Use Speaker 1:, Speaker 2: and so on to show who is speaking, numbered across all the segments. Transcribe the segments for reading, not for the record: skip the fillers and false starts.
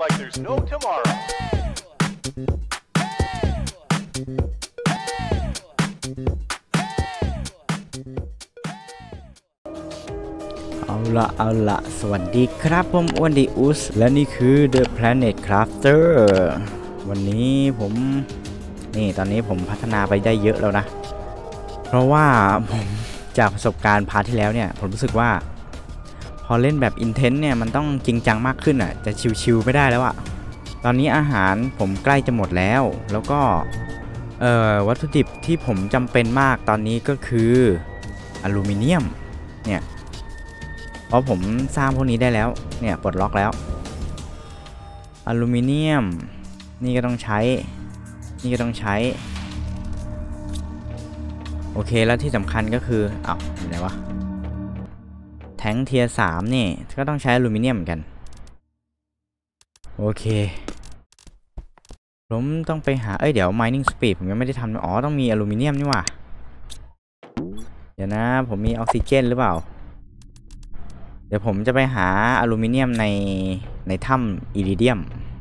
Speaker 1: like there's no tomorrow.
Speaker 2: เอาละสวัสดีครับผมอ้วนดีอุสและนี่คือ The Planet Crafter วันนี้ตอนนี้ผมพัฒนาไปได้เยอะแล้วนะเพราะว่าผมจากประสบการณ์พาร์ทที่แล้วเนี่ยผมรู้สึกว่าพอเล่นแบบ Intense เนี่ยมันต้องจริงจังมากขึ้นอ่ะจะชิวๆไม่ได้แล้วอะตอนนี้อาหารผมใกล้จะหมดแล้วก็วัตถุดิบที่ผมจำเป็นมากตอนนี้ก็คืออลูมิเนียมเนี่ยเพราะผมสร้างพวกนี้ได้แล้วเนี่ยปลดล็อกแล้วอลูมิเนียมนี่ก็ต้องใช้โอเคแล้วที่สำคัญก็คืออยู่ไหนวะแทงเทียร์3นี่ก็ต้องใช้อลูมิเนียมเหมือนกันโอเคผมต้องไปหาเดี๋ยว mining speed ผมยังไม่ได้ทำต้องมีอลูมิเนียมนี่หว่าเดี๋ยวนะผมมีออกซิเจนหรือเปล่าเดี๋ยวผมจะไปหาอลูมิเนียมในถ้ำอิริเดียม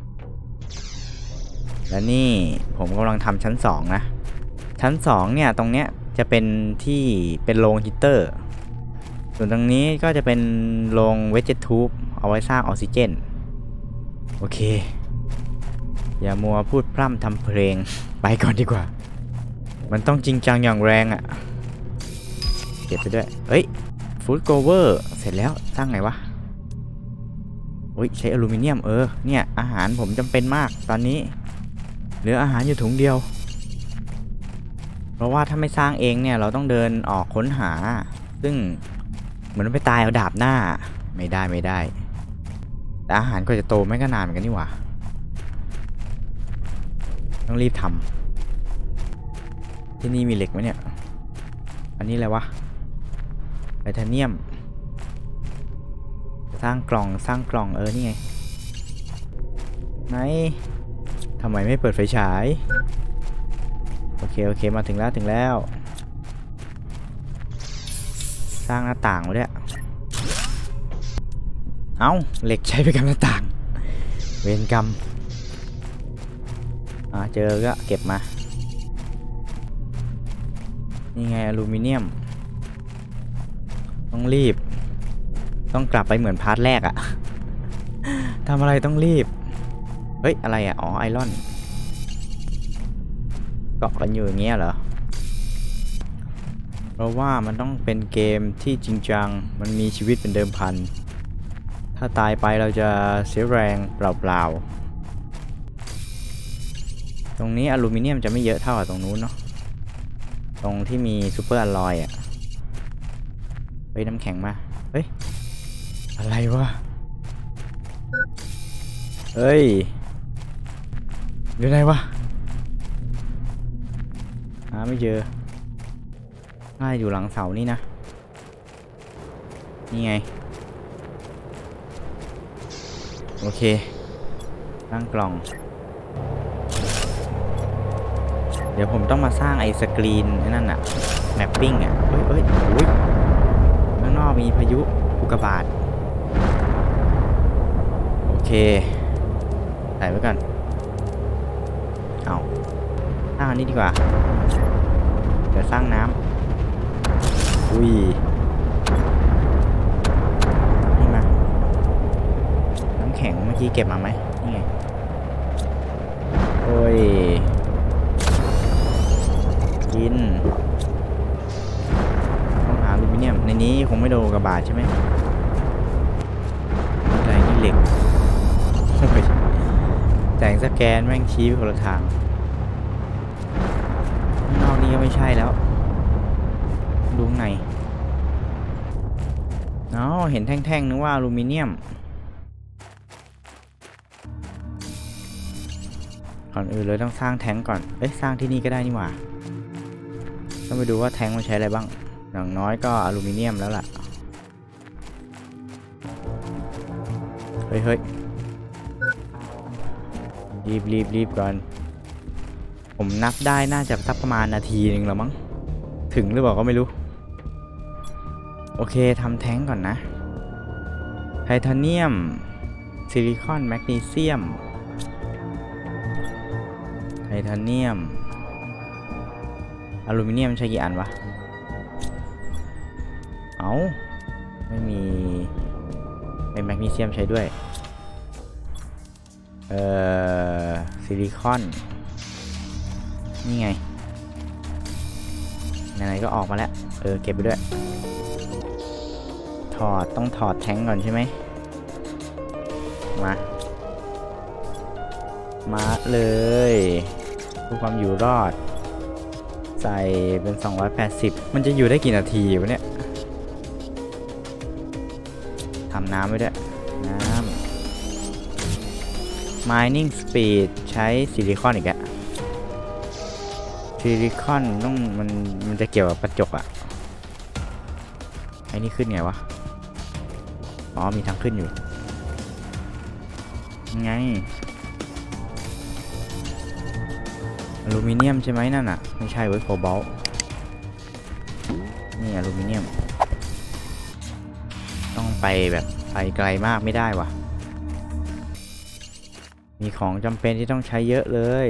Speaker 2: และนี่ผมกำลังทำชั้น2นะชั้น2เนี่ยตรงเนี้ยจะเป็นที่เป็นโรงฮีตเตอร์ส่วนตรงนี้ก็จะเป็นโรงเวจเจทูบเอาไว้สร้างออกซิเจนโอเคอย่ามัวพูดพร่ำทำเพลงไปก่อนดีกว่ามันต้องจริงจังอย่างแรงเก็บไปด้วยฟูดโกเวอร์เสร็จแล้วสร้างไงวะใช้อลูมิเนียมเนี่ยอาหารผมจำเป็นมากตอนนี้เหลืออาหารอยู่ถุงเดียวเพราะว่าถ้าไม่สร้างเองเนี่ยเราต้องเดินออกค้นหาซึ่งเหมือนไปตายเอาดาบหน้าไม่ได้แต่อาหารก็จะโตไม่ก็นานเหมือนกันนี่หว่าต้องรีบทำที่นี่มีเหล็กไหมเนี่ยอันนี้อะไรวะไทเทเนียมสร้างกล่องนี่ไงไหนทำไมไม่เปิดไฟฉายโอเคมาถึงแล้วสร้างหน้าต่างไว้ด้วยเหล็กใช้ไปกับหน้าต่างเวรกรรมเจอก็เก็บมานี่ไงอลูมิเนียมต้องรีบต้องกลับไปเหมือนพาร์ทแรกทำอะไรต้องรีบอะไรไอรอนเกาะกันอยู่อย่างเงี้ยเหรอเพราะว่ามันต้องเป็นเกมที่จริงจังมันมีชีวิตเป็นเดิมพันถ้าตายไปเราจะเสียแรงเปล่าตรงนี้อลูมิเนียมจะไม่เยอะเท่ากับตรงนู้นเนาะตรงที่มีซูเปอร์อลลอยน้ำแข็งมาอะไรวะอยู่ไหนวะไม่เจอน่าอยู่หลังเสานี่นะนี่ไงโอเคตั้งกล่องเดี๋ยวผมต้องมาสร้างไอ้สกรีนนั่นแมปปิ้งข้างนอกมีพายุอุกกาบาตโอเคใส่ไว้ก่อนสร้างอันนี้ดีกว่าเดี๋ยวสร้างน้ำนี่มาน้ำแข็งเมื่อกี้เก็บมาไหมนี่ไงกินต้องหาอลูมิเนียมในนี้คงไม่โดนกระบาดใช่ไหมอะไรนี่เหล็กแสงสแกนแม่งชี้ไปคนละทางนอกนี้ก็ไม่ใช่แล้วดูไหนเห็นแท่งๆนึกว่าอลูมิเนียมก่อนอื่นเลยต้องสร้างแทงก่อนสร้างที่นี่ก็ได้นี่หว่าต้องไปดูว่าแทงมันใช้อะไรบ้างอย่างน้อยก็อลูมิเนียมแล้วล่ะรีบก่อนผมนับได้น่าจะสักประมาณนาทีนึงแล้วมั้งถึงหรือเปล่าก็ไม่รู้โอเคทำแท้งก่อนนะไทเทเนียมซิลิคอนแมกนีเซียมไทเทเนียมอลูมิเนียมใช้กี่อันวะเอาไม่มีเป็นแมกนีเซียมใช้ด้วยซิลิคอนนี่ไงไหนๆก็ออกมาแล้วเก็บไปด้วยต้องถอดแท้งก่อนใช่ไหมมาเลยเพื่อความอยู่รอดใส่เป็น280มันจะอยู่ได้กี่นาทีวะเนี่ยทำน้ำไว้ด้วยน้ำ mining speed ใช้ซิลิคอนอีกอะซิลิคอนต้องมันจะเกี่ยวกับกระจกอะไอ้นี่ขึ้นไงวะอ๋อมีทางขึ้นอยู่ไงอลูมิเนียมใช่ไหมนั่นอ่ะไม่ใช่เว้ยโคบอลต์นี่อลูมิเนียมต้องไปแบบไปไกลมากไม่ได้ว่ะมีของจำเป็นที่ต้องใช้เยอะเลย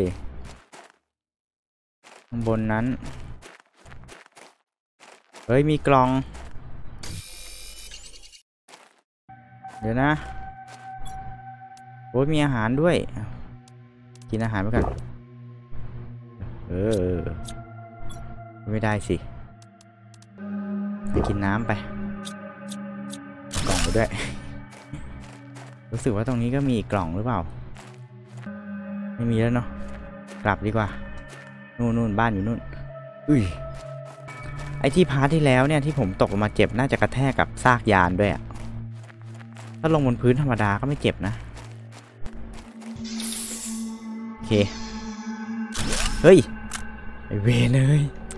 Speaker 2: ข้างบนนั้นเฮ้ยมีกล่องเดี๋ยวนะโอ้ยมีอาหารด้วยกินอาหารไปกันไม่ได้สิไปกินน้ำไปกล่องไปด้วย รู้สึกว่าตรงนี้ก็มีอีกกล่องหรือเปล่าไม่มีแล้วเนาะกลับดีกว่านู่นบ้านอยู่นู่นไอที่พาร์ทที่แล้วเนี่ยที่ผมตกลงมาเจ็บน่าจะกระแทกกับซากยานด้วยอะถ้าลงบนพื้นธรรมดาก็ไม่เจ็บนะโอเคเฮ้ยไอเวรเลย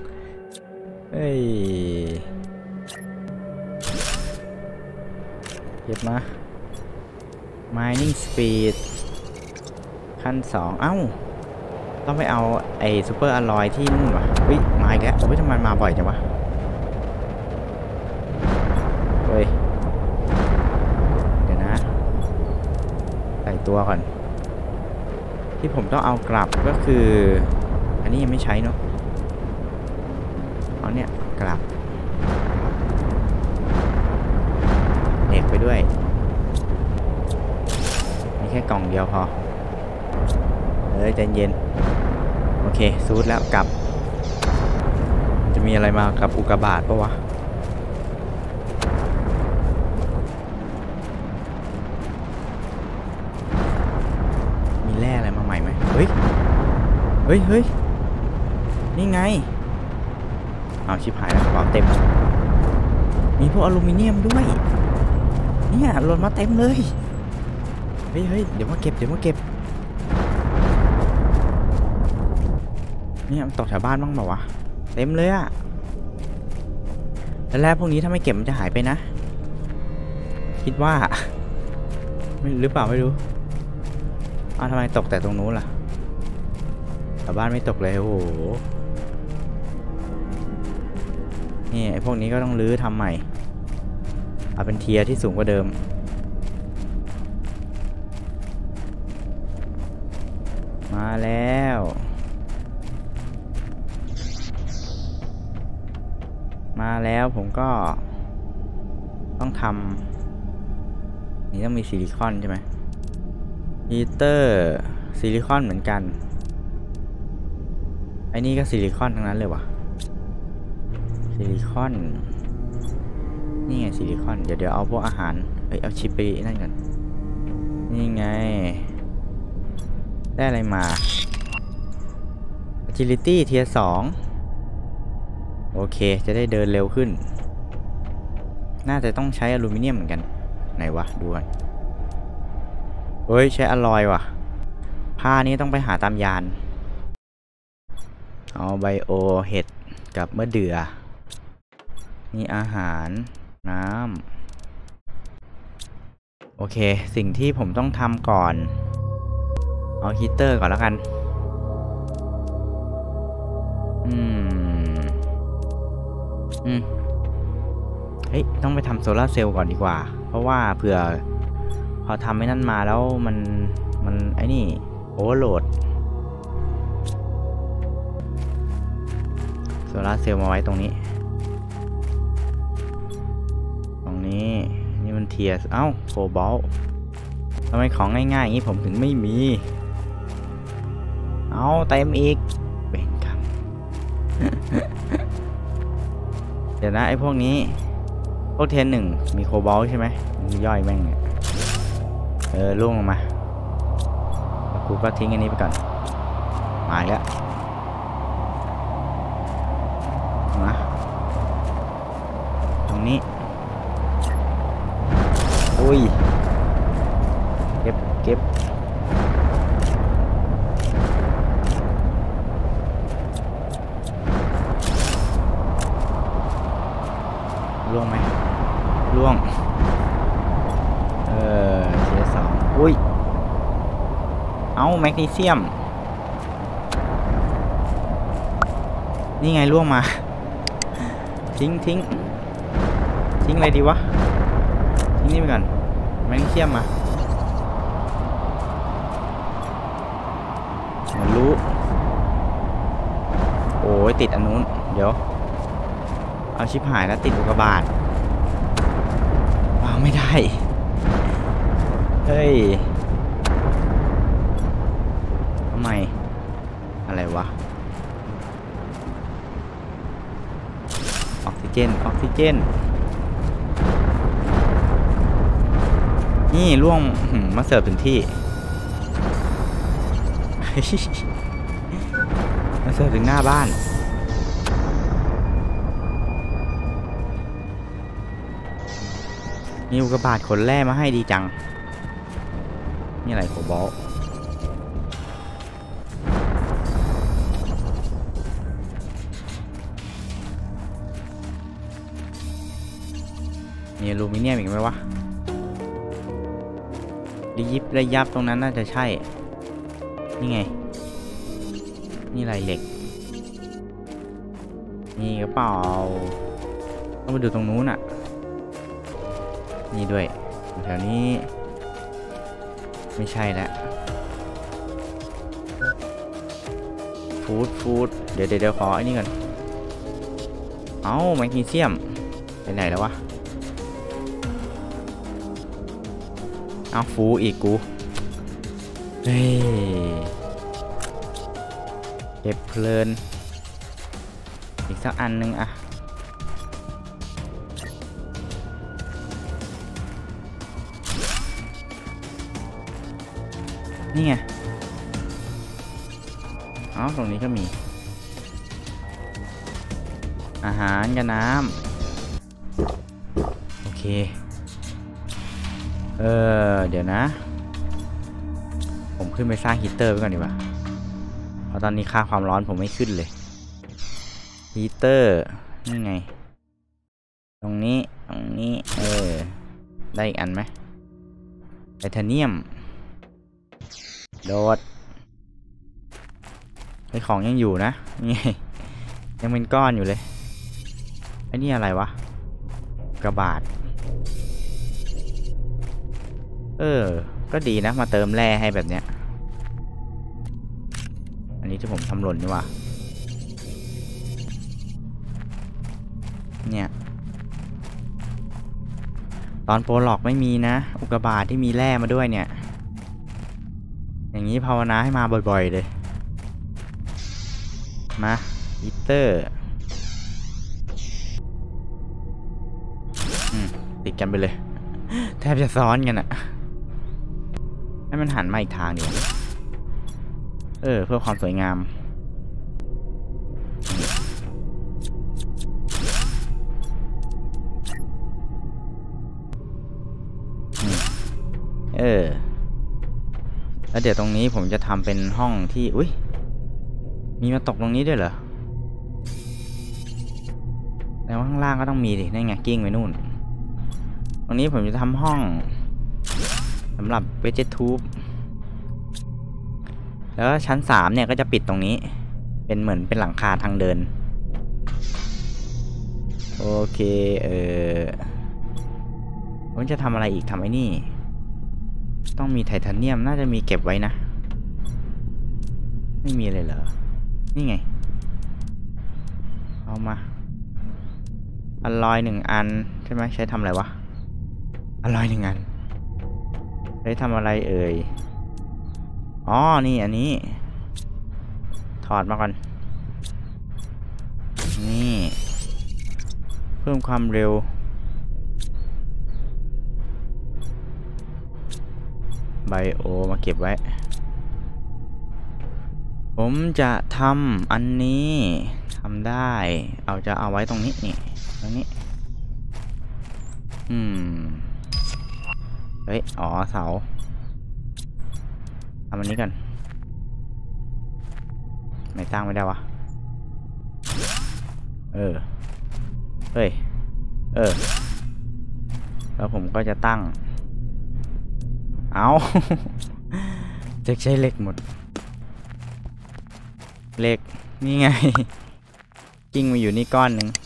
Speaker 2: เก็บมา mining speed ขั้น2เอ้าต้องไปเอาไอ้ซูเปอร์อลลอยที่นู่นวะมาอีกแล้วทำไมมาบ่อยจังวะเดี๋ยวนะใส่ตัวก่อนที่ผมต้องเอากลับก็คืออันนี้ยังไม่ใช้เนาะเอาเนี่ยกลับเด็กไปด้วยมีแค่กล่องเดียวพอใจเย็นโอเคซูดแล้วกลับจะมีอะไรมากับอุกกาบาตปะวะมีแร่อะไรมาใหม่ไหมเฮ้ยนี่ไงเอาชิบหายแล้วกระเป๋าเต็มมีพวกอลูมิเนียมด้วยเนี่ยหล่นมาเต็มเลยเฮ้ยเดี๋ยวมาเก็บนี่มันตกแถวบ้านบ้างเปล่าวะเต็มเลยอะแล้วพวกนี้ถ้าไม่เก็บมันจะหายไปนะคิดว่าไม่หรือเปล่าไม่รู้ทำไมตกแต่ตรงนู้นล่ะแถวบ้านไม่ตกเลยโอ้โหนี่ไอพวกนี้ก็ต้องรื้อทำใหม่เอาเป็นเทียร์ที่สูงกว่าเดิมมาแล้วผมก็ต้องทำนี่ต้องมีซิลิคอนใช่ไหมฮีเตอร์ซิลิคอนเหมือนกันไอ้นี่ก็ซิลิคอนทั้งนั้นเลยวะซิลิคอนนี่ไงซิลิคอนเดี๋ยวเอาพวกอาหารเอาชิปไปนั่นกันนี่ไงได้อะไรมา agility เทียร์2โอเคจะได้เดินเร็วขึ้นน่าจะต้องใช้อลูมิเนียมเหมือนกันไหนวะดูก่อนใช้อลลอยว่ะผ้านี้ต้องไปหาตามยานเอาไบโอเห็ดกับมะเดื่อมีอาหารน้ำโอเคสิ่งที่ผมต้องทำก่อนเอาฮีเตอร์ก่อนแล้วกันต้องไปทำโซลาร์เซลล์ก่อนดีกว่าเพราะว่าเผื่อพอทำไอ้นั่นมาแล้วมันไอ้นี่โอเวอร์โหลดโซลาร์เซลล์มาไว้ตรงนี้นี่มันเทียร์เอ้าโคบอลต์ทำไมของง่ายๆอย่างนี้ผมถึงไม่มีเอาเต็มอีกเป็นครับ เดี๋ยวนะไอ้พวกนี้พวกเทนหนึ่งมีโคบอลต์ใช่ไหมย่อยแม่งเนี่ยล่วงลงมาแล้วกูก็ทิ้งอันนี้ไปก่อนมาแล้วมาตรงนี้อุ้ยเก็บล่วงไหมล่วงเทียร์สองอุ้ยเอาแมกนีเซียมนี่ไงล่วงมาทิ้งอะไรดีวะทิ้งนี่ไปก่อนแมกนีเซียมมามันรู้โอ้ยติดอันนู้นเดี๋ยวเอาชิปหายแล้วติดอุกกาบาตวางไม่ได้เฮ้ยทำไมอะไรวะออกซิเจนนี่ล่วงมาเสิร์ฟถึงที่ มาเสิร์ฟถึงหน้าบ้านมีอุกกาบาตขนแร่มาให้ดีจังนี่อะไรโคบอลต์มีอลูมิเนียมอีกไหมวะระยับตรงนั้นน่าจะใช่นี่ไงนี่อะไรเหล็กนี่กระเป๋าต้องไปดูตรงนู้นอ่ะนี่ด้วยแถวนี้ไม่ใช่แล้วฟูดเดี๋ยวขอไอ้นี่ก่อนเอ้าแมกนีเซียมไปไหนแล้ววะเอาฟูอีกกูเฮ้ยเก็บเพลินอีกสักอันนึงอะนี่ไงตรงนี้ก็มีอาหารกับน้ำโอเคเดี๋ยวนะผมขึ้นไปสร้างฮีตเตอร์ไว้ก่อนดีกว่าเพราะตอนนี้ค่าความร้อนผมไม่ขึ้นเลยฮีตเตอร์นี่ไงตรงนี้ได้อีกอันไหมไทเทเนียมโดดไอของยังอยู่นะนี่ยังเป็นก้อนอยู่เลยไอ้นี่อะไรวะกระบาดก็ดีนะมาเติมแร่ให้แบบเนี้ยอันนี้ที่ผมทำหล่นนี่วะเนี่ยตอนโปรล็อกไม่มีนะอุกกาบาตที่มีแร่มาด้วยเนี่ยอย่างนี้ภาวนาให้มาบ่อยๆเลยมาฮีตเตอร์ติดกันไปเลยแทบจะซ้อนกันอะให้มันหันมาอีกทางดีกว่าเพื่อความสวยงามแล้วเดี๋ยวตรงนี้ผมจะทำเป็นห้องที่มีมาตกตรงนี้ด้วยเหรอแล้วข้างล่างก็ต้องมีดินั่นไงกิ้งไปนู่นตรงนี้ผมจะทำห้องสำหรับเวจทูบแล้วชั้น3เนี่ยก็จะปิดตรงนี้เป็นเหมือนเป็นหลังคาทางเดินโอเคผมจะทำอะไรอีกทำไอ้นี่ต้องมีไทเทเนียมน่าจะมีเก็บไว้นะไม่มีเลยเหรอนี่ไงเอามาอลลอย1 อันใช่ไหมใช้ทำอะไรวะอลลอย1 อันใช้ทำอะไรเอ่ยอ๋อนี่อันนี้ถอดมาก่อนนี่เพิ่มความเร็วไบโอมาเก็บไว้ผมจะทำอันนี้ทำได้จะเอาไว้ตรงนี้นี่ตรงนี้เฮ้ยอ๋อเสาทำอันนี้กันไม่ตั้งไม่ได้วะเฮ้ยแล้วผมก็จะตั้งเอาจะใช้เหล็กหมดเหล็กนี่ไงกิ้งมาอยู่นี่ก้อนหนึ่ง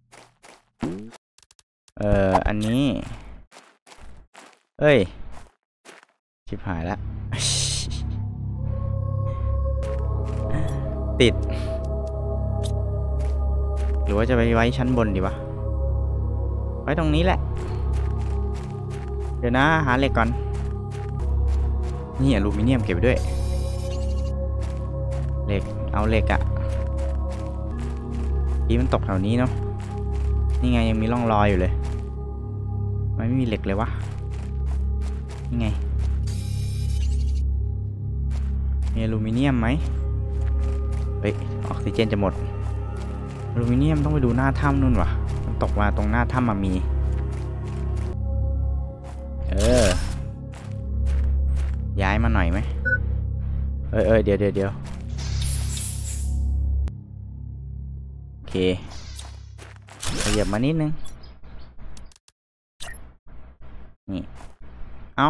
Speaker 2: อันนี้เอ้ยชิบหายแล้ว ติดหรือว่าจะไปไว้ชั้นบนดีวะไว้ตรงนี้แหละเดี๋ยวนะหาเหล็กก่อนนี่อลูมิเนียมเก็บด้วยเหล็กเอาเหล็กอะที่มันตกแถวนี้เนาะนี่ไงยังมีร่องรอยอยู่เลยไม่มีเหล็กเลยวะนี่ไงมีอลูมิเนียมไหมเฮ้ยออกซิเจนจะหมดอลูมิเนียมต้องไปดูหน้าถ้ำนู่นวะมันตกมาตรงหน้าถ้ำมามีย้ายมาหน่อยไหมเดี๋ยวโอเคขยับมานิดนึงนี่เอา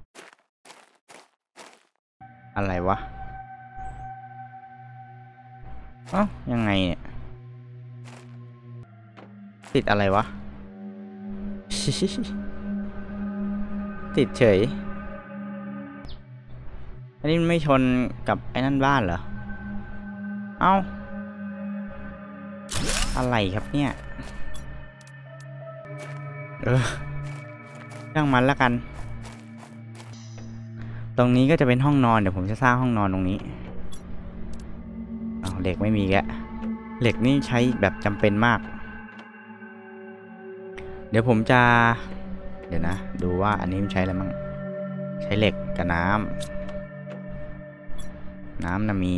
Speaker 2: อะไรวะยังไงเนี่ยติดอะไรวะ ติดเฉยอันนี้มันไม่ชนกับไอ้นั่นบ้านเหรออะไรครับเนี่ยช่างมันแล้วกันตรงนี้ก็จะเป็นห้องนอนเดี๋ยวผมจะสร้างห้องนอนตรงนี้เหล็กไม่มีแกเหล็กนี่ใช้แบบจำเป็นมากเดี๋ยวผมจะเดี๋ยวนะดูว่าอันนี้มันใช้อะไรมั่งใช้เหล็กกับน้ำน่ะมี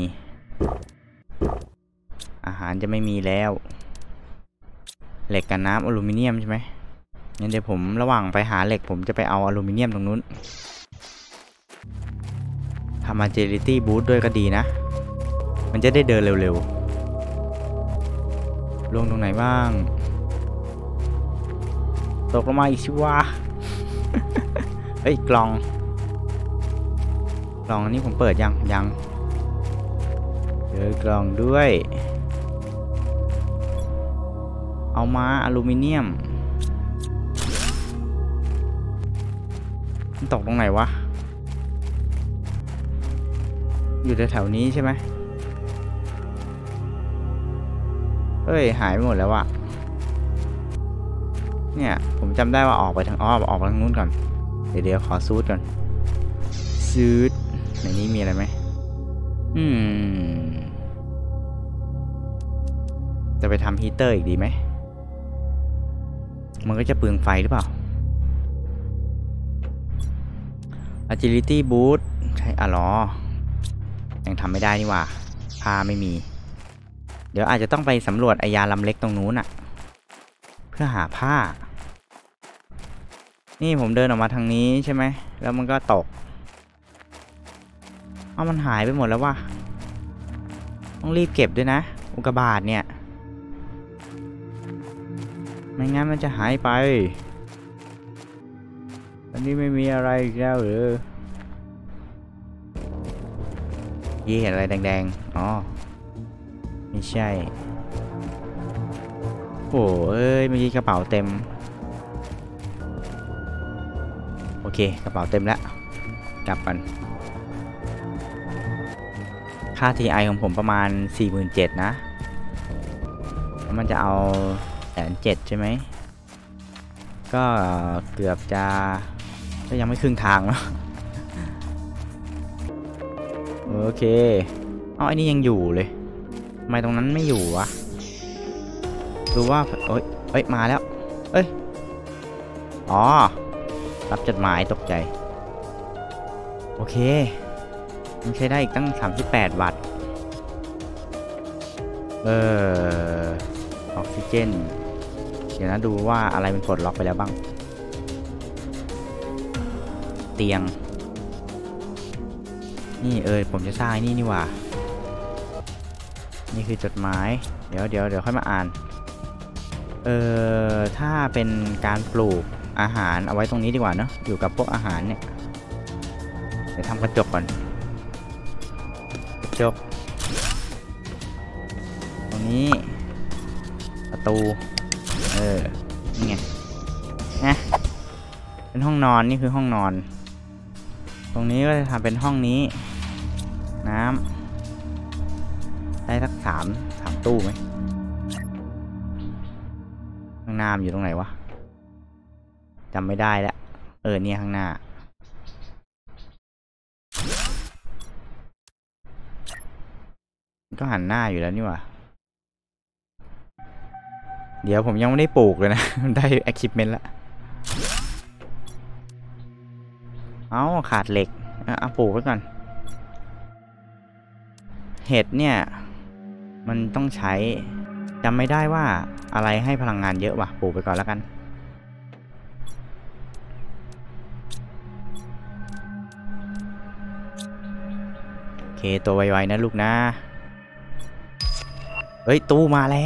Speaker 2: อาหารจะไม่มีแล้วเหล็กกับน้ำอลูมิเนียมใช่ไหมงั้นเดี๋ยวผมระหว่างไปหาเหล็กผมจะไปเอาอลูมิเนียมตรงนู้นทำ agility boost ด้วยก็ดีนะมันจะได้เดินเร็วๆลงตรงไหนบ้างตกลงมาอีกชิวะ เฮ้ยกล่องอันนี้ผมเปิดยังเจอกล่องด้วยเอามาอลูมิเนียมมันตกตรงไหนวะอยู่แถวๆนี้ใช่ไหมเฮ้ยหายไปหมดแล้วอะเนี่ยผมจำได้ว่าออกไปทางออกไปทางนู้นก่อนเดี๋ยวขอซูดก่อนซูดในนี้มีอะไรไหมจะไปทำฮีเตอร์อีกดีไหมมันก็จะเปลืองไฟหรือเปล่า agility boost ใช่หรอยังทำไม่ได้นี่หว่าผ้าไม่มีเดี๋ยวอาจจะต้องไปสำรวจไอยานลำเล็กตรงนู้นอะเพื่อหาผ้านี่ผมเดินออกมาทางนี้ใช่ไหมแล้วมันก็ตกมันหายไปหมดแล้วว่ะต้องรีบเก็บด้วยนะอุกกาบาตเนี่ยไม่งั้นมันจะหายไปอันนี้ไม่มีอะไรอีกแล้วหรือยี่เห็นอะไรแดงๆไม่ใช่โอ้เอ้ยเมื่อกี้กระเป๋าเต็มโอเคกระเป๋าเต็มแล้วกลับกันค่า TI ของผมประมาณ 47,000 นะแล้วมันจะเอา170,000ใช่ไหมก็เกือบจะก็ยังไม่ครึ่งทางแล้วโอเคไอ้นี่ยังอยู่เลยทำไมตรงนั้นไม่อยู่วะดูว่าเอ้ยมาแล้วเอ้ยอ๋อรับจดหมายตกใจโอเคมันใช้ได้อีกตั้ง38 วัตต์ออกซิเจนเดี๋ยวนะดูว่าอะไรมันปลดล็อกไปแล้วบ้างเตียงนี่ผมจะสร้างนี่หว่านี่คือจดหมายเดี๋ยวค่อยมาอ่านถ้าเป็นการปลูกอาหารเอาไว้ตรงนี้ดีกว่าเนาะอยู่กับพวกอาหารเนี่ยเดี๋ยวทำกระจกก่อนกระจกตรงนี้ประตูนี่ไงนะเป็นห้องนอนนี่คือห้องนอนตรงนี้ก็จะทำเป็นห้องนี้น้ำได้สักสามตู้ไหมข้างหน้าอยู่ตรงไหนวะจำไม่ได้แล้วเนี่ยข้างหน้าก็หันหน้าอยู่แล้วนี่หว่าเดี๋ยวผมยังไม่ได้ปลูกเลยนะ ได้ achievement แล้วขาดเหล็กเอาปลูกไว้ก่อนเห็ดเนี่ยมันต้องใช้จำไม่ได้ว่าอะไรให้พลังงานเยอะวะปลูกไปก่อนแล้วกันโอเคตัวไวๆนะลูกนะเฮ้ยตู้มาแล้ว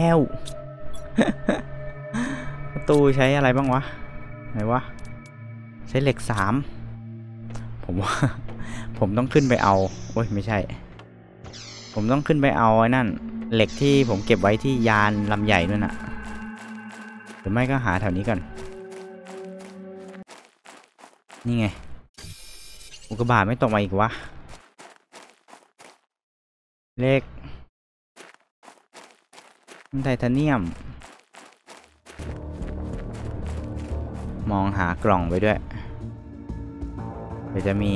Speaker 2: ตู้ใช้อะไรบ้างวะไหนวะใช้เหล็ก3ผมว่า ผมต้องขึ้นไปเอาโอ้ยไม่ใช่ผมต้องขึ้นไปเอาไอ้นั่นเหล็กที่ผมเก็บไว้ที่ยานลำใหญ่นั่นน่ะหรือไม่ก็หาแถวนี้ก่อนนี่ไงอุกกาบาตไม่ตกมาอีกวะเหล็กไทเทเนียมมองหากล่องไปด้วยเดี๋ยวจะมี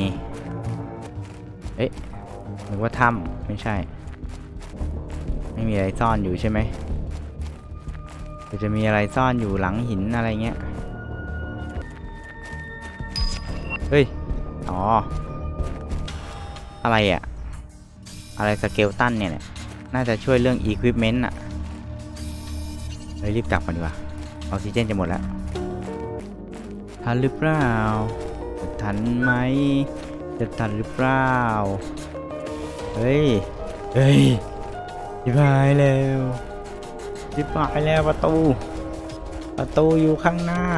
Speaker 2: นึกว่าถ้ำไม่ใช่ไม่มีอะไรซ่อนอยู่ใช่ไหมเดี๋ยวจะมีอะไรซ่อนอยู่หลังหินอะไรเงี้ยเฮ้ยอะไรอะไรสเกลตันเนี่ยน่าจะช่วยเรื่อง equipment อะรีบกลับกันดีกว่าออกซิเจนจะหมดแล้วทันหรือเปล่าจะทันไหมจะทันหรือเปล่าเฮ้ยชิบหายแล้วประตูอยู่ข้างหน้า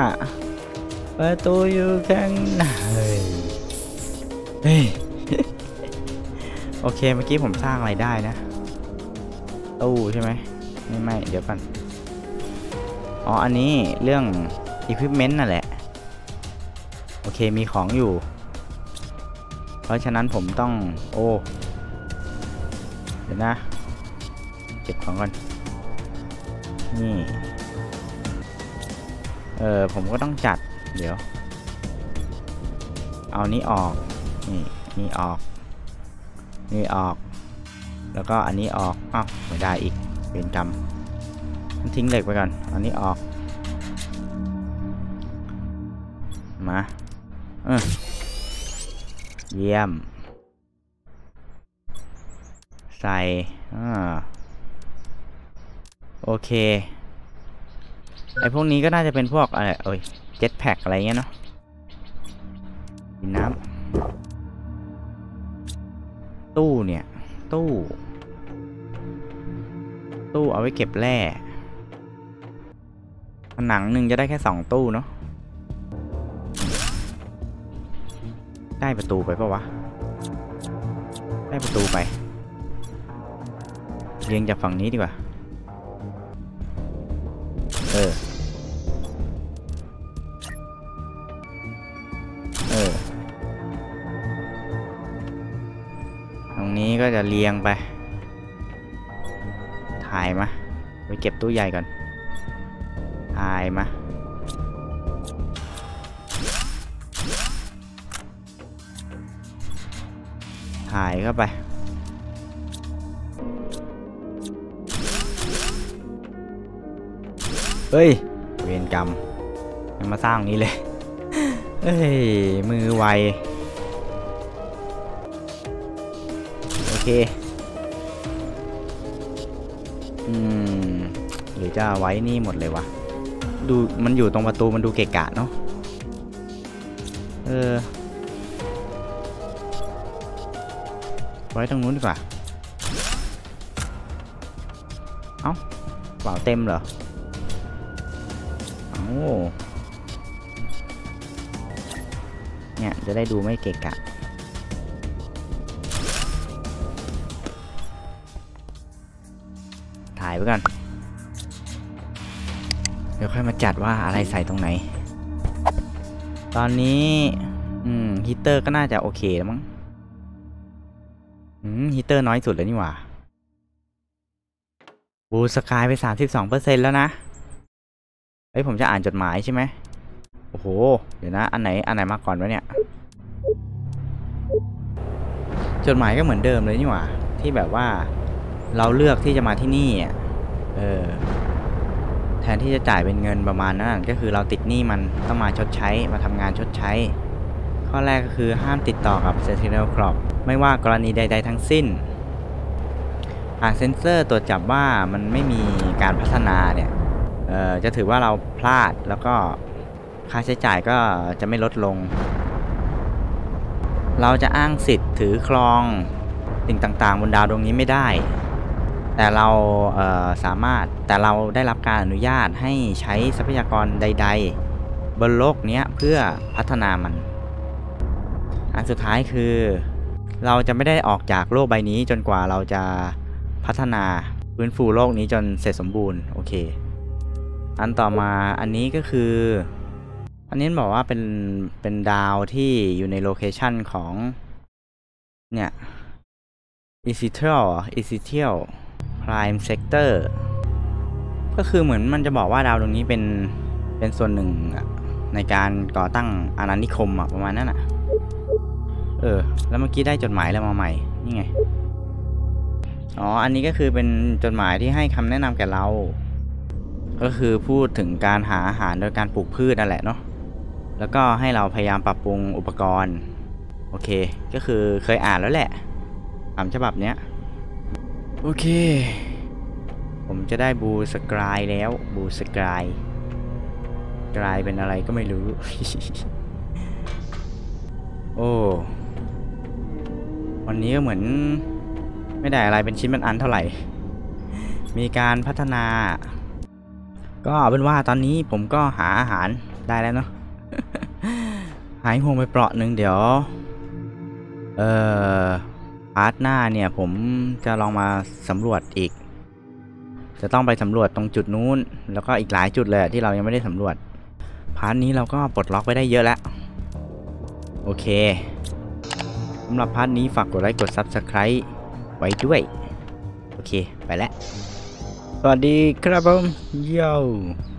Speaker 2: เฮ้ย โอเคเมื่อกี้ผมสร้างอะไรได้นะตู้ใช่ไหมไม่เดี๋ยวกันอันนี้เรื่อง equipment นั่นแหละโอเคมีของอยู่เพราะฉะนั้นผมต้องเดี๋ยวนะเก็บของก่อนนี่ผมก็ต้องจัดเดี๋ยวเอานี้ออกนี่ออกแล้วก็อันนี้ออกไม่ได้อีกเป็นกรรมทิ้งเหล็กไปก่อนอันนี้ออกมาเยี่ยมใส่โอเคไอพวกนี้ก็น่าจะเป็นพวกอะไรเจ็ตแพ็กอะไรเงี้ยเนาะกินน้ำตู้เนี่ยตู้เอาไว้เก็บแร่ผนังหนึ่งจะได้แค่2 ตู้เนาะได้ประตูไปปะวะได้ประตูไปเรียงจากฝั่งนี้ดีกว่ารงนี้ก็จะเรียงไปถ่ายมาไปเก็บตู้ใหญ่ก่อนถ่ายมาถ่ายเข้าไปเฮ้ยเวรกรรมยังมาสร้างนี้เลยเฮ้ยมือไวโอเคหรือจะไว้นี่หมดเลยวะดูมันอยู่ตรงประตูมันดูเกะกะเนาะไว้ตรงนู้นดีกว่าเอ้าเปล่าเต็มเหรอเอ้าเนี่ยจะได้ดูไม่เกะกะถ่ายไว้ก่อนเดี๋ยวค่อยมาจัดว่าอะไรใส่ตรงไหนตอนนี้ฮีตเตอร์ก็น่าจะโอเคแล้วมั้งฮีตเตอร์น้อยสุดเลยนี่หว่าบูสกายไป 32% แล้วนะเฮ้ยผมจะอ่านจดหมายใช่ไหมโอ้โหเดี๋ยวนะอันไหนมาก่อนวะเนี่ยจดหมายก็เหมือนเดิมเลยนี่หว่าที่แบบว่าเราเลือกที่จะมาที่นี่แทนที่จะจ่ายเป็นเงินประมาณนั้นก็คือเราติดหนี้มันต้องมาชดใช้มาทำงานชดใช้ข้อแรกก็คือห้ามติดต่อกับ Sentinel Corp ไม่ว่ากรณีใดๆทั้งสิ้นหากเซ็นเซอร์ตรวจจับว่ามันไม่มีการพัฒนาเนี่ยจะถือว่าเราพลาดแล้วก็ค่าใช้จ่ายก็จะไม่ลดลงเราจะอ้างสิทธิ์ถือครองสิ่งต่างๆบนดาวดวงนี้ไม่ได้แต่เราแต่เราได้รับการอนุญาตให้ใช้ทรัพยากรใดๆบนโลกนี้เพื่อพัฒนามันอันสุดท้ายคือเราจะไม่ได้ออกจากโลกใบนี้จนกว่าเราจะพัฒนาฟื้นฟูโลกนี้จนเสร็จสมบูรณ์โอเคอันต่อมาอันนี้ก็คืออันนี้บอกว่าเป็นดาวที่อยู่ในโลเคชันของเนี่ย Ezekiel Prime Sector ก็คือเหมือนมันจะบอกว่าดาวดวงนี้เป็นส่วนหนึ่งในการก่อตั้งอาณานิคมประมาณนั้นแล้วเมื่อกี้ได้จดหมายแล้วมาใหม่นี่ไงอันนี้ก็คือเป็นจดหมายที่ให้คำแนะนำแก่เราก็คือพูดถึงการหาอาหารโดยการปลูกพืชนั่นแหละเนาะแล้วก็ให้เราพยายามปรับปรุงอุปกรณ์โอเคก็คือเคยอ่านแล้วแหละฉบับเนี้ยโอเคผมจะได้บูสกายแล้วบูสกายกลายเป็นอะไรก็ไม่รู้ โอ้วันนี้ก็เหมือนไม่ได้อะไรเป็นชิ้นเป็นอันเท่าไหร่มีการพัฒนาก็เอาเป็นว่าตอนนี้ผมก็หาอาหารได้แล้วเนาะ หายห่วงไปเปราะหนึ่งเดี๋ยวพาร์ทหน้าเนี่ยผมจะลองมาสำรวจอีกจะต้องไปสำรวจตรงจุดนู้นแล้วก็อีกหลายจุดเลยที่เรายังไม่ได้สำรวจพาร์ทนี้เราก็ปลดล็อกไปได้เยอะแล้วโอเคสำหรับพาร์ทนี้ฝากกดไลค์กด Subscribe ไว้ด้วยโอเคไปแล้วสวัสดีครับผมโย่